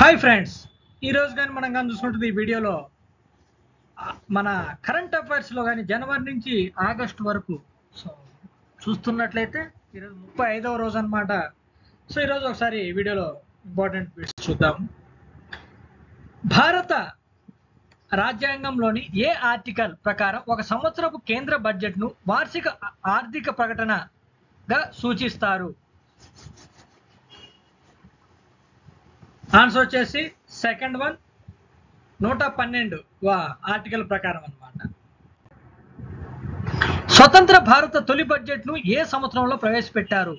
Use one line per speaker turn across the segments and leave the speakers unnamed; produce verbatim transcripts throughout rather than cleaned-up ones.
Hi friends, ఈరోజు కానీ మనం కానీ చూసుకుంటుంది ఈ వీడియోలో మన కరెంట్ అఫైర్స్లో కానీ జనవరి నుంచి ఆగస్టు వరకు సో చూస్తున్నట్లయితే ఈరోజు ముప్పై ఐదవ రోజు అనమాట. సో ఈరోజు ఒకసారి ఈ వీడియోలో ఇంపార్టెంట్ బిట్స్ చూద్దాం. భారత రాజ్యాంగంలోని ఏ ఆర్టికల్ ప్రకారం ఒక సంవత్సరపు కేంద్ర బడ్జెట్ను వార్షిక ఆర్థిక ప్రకటనగా సూచిస్తారు? ఆన్సర్ వచ్చేసి సెకండ్ వన్, నూట పన్నెండు వా ఆర్టికల్ ప్రకారం అన్నమాట. స్వతంత్ర భారత తొలి బడ్జెట్ను ఏ సంవత్సరంలో ప్రవేశపెట్టారు?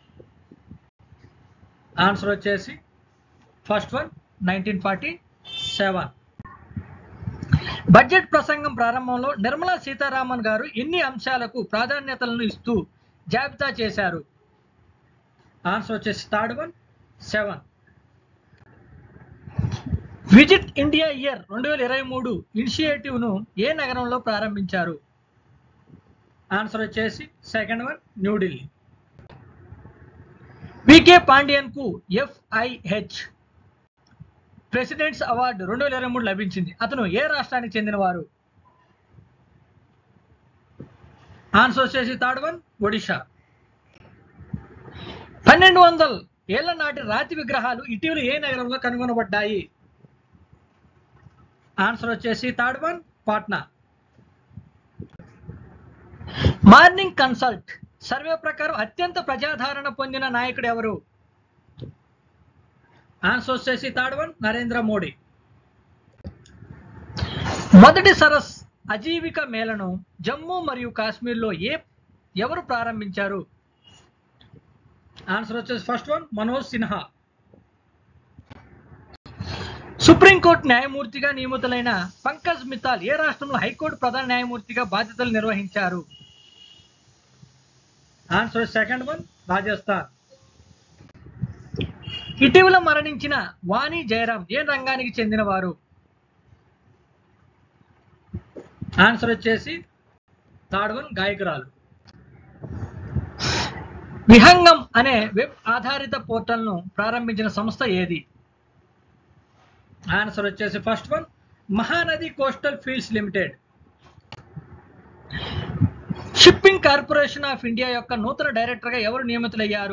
ఆన్సర్ వచ్చేసి first one nineteen forty seven. Budget ప్రసంగం ప్రారంభంలో నిర్మలా సీతారామన్ గారు ఎన్ని అంశాలకు ప్రాధాన్యతలను ఇస్తూ జాబితా చేశారు? ఆన్సర్ వచ్చేసి third one seven. Visit India year రెండు వేల ఇరవై మూడు ఇనిషియేటివ్ను ఏ నగరంలో ప్రారంభించారు? ఆన్సర్ వచ్చేసి సెకండ్ వన్ న్యూఢిల్లీ. వికే పాండియన్ కు ఎఫ్ఐహెచ్ ప్రెసిడెంట్స్ అవార్డు రెండు వేల ఇరవై మూడు లభించింది. అతను ఏ రాష్ట్రానికి చెందినవారు? ఆన్సర్ వచ్చేసి థర్డ్ వన్ ఒడిషా. పన్నెండు వందల ఏళ్ల నాటి రాతి విగ్రహాలు ఇటీవల ఏ నగరంలో కనుగొనబడ్డాయి? ఆన్సర్ వచ్చేసి third one Patna. Morning consult survey ప్రకారం అత్యంత ప్రజాదరణ పొందిన నాయకుడు ఎవరు? ఆన్సర్ వచ్చేసి థర్డ్ వన్ నరేంద్ర మోడీ. మొదటి సరస్ అజీవిక మేళను జమ్మూ మరియు కాశ్మీర్లో ఏ ఎవరు ప్రారంభించారు? ఆన్సర్ వచ్చేసి first one Manoj Sinha. Supreme court న్యాయమూర్తిగా నియమితులైన పంకజ్ మిత్తాల్ ఏ రాష్ట్రంలో హైకోర్టు ప్రధాన న్యాయమూర్తిగా బాధ్యతలు నిర్వహించారు? Answer second one Rajasthan. ఇటీవల మరణించిన వాణి జయరాం ఏ రంగానికి చెందినవారు? ఆన్సర్ వచ్చేసి థర్డ్ వన్ గాయకురాలు. విహంగం అనే వెబ్ ఆధారిత పోర్టల్ను ప్రారంభించిన సంస్థ ఏది? ఆన్సర్ వచ్చేసి first one Mahanadi coastal fields limited. Shipping corporation of India యొక్క నూతన డైరెక్టర్గా ఎవరు నియమితులయ్యారు?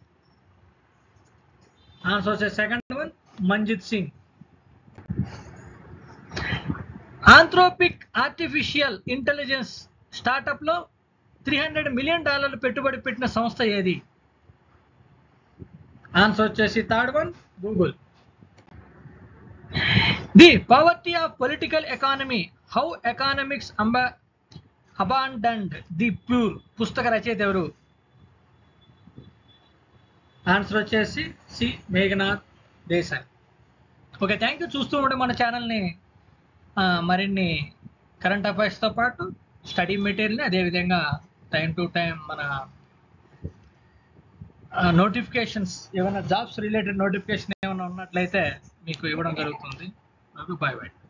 ఆన్సర్ వచ్చేసి second one Manjit Singh. Anthropic artificial intelligence startup లో త్రీ హండ్రెడ్ మిలియన్ డాలర్లు పెట్టుబడి పెట్టిన సంస్థ ఏది? ఆన్సర్ వచ్చేసి third one Google. The poverty of political economy how economics అంబా అబాండన్డ్ ది ప్యూర్ పుస్తక రచయిత ఎవరు? ఆన్సర్ వచ్చేసి C Meghnad Desai. Okay, thank you. చూస్తూ ఉండే మన ఛానల్ని మరిన్ని కరెంట్ అఫైర్స్తో పాటు స్టడీ మెటీరియల్ని అదేవిధంగా టైం టు టైం మన నోటిఫికేషన్స్ ఏమైనా జాబ్స్ రిలేటెడ్ నోటిఫికేషన్ ఏమైనా ఉన్నట్లయితే మీకు ఇవ్వడం జరుగుతుంది. Bye bye.